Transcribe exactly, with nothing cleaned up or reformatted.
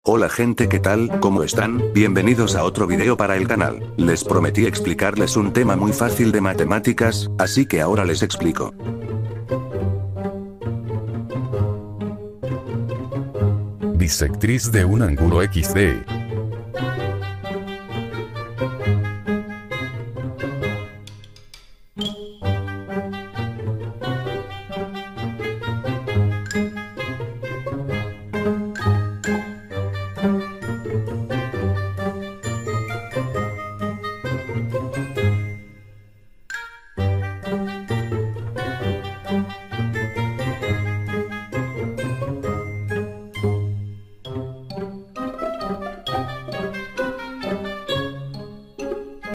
Hola gente, ¿qué tal? ¿Cómo están? Bienvenidos a otro video para el canal. Les prometí explicarles un tema muy fácil de matemáticas, así que ahora les explico. Bisectriz de un ángulo equis de.